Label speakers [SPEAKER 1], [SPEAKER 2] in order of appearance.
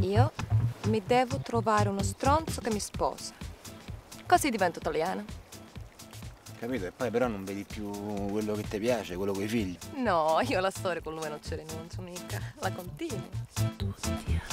[SPEAKER 1] Io mi devo trovare uno stronzo che mi sposa. Così divento italiana.
[SPEAKER 2] Capito? E poi però non vedi più quello che ti piace, quello coi figli.
[SPEAKER 1] No, io la storia con lui non ci rinuncio mica. La continuo.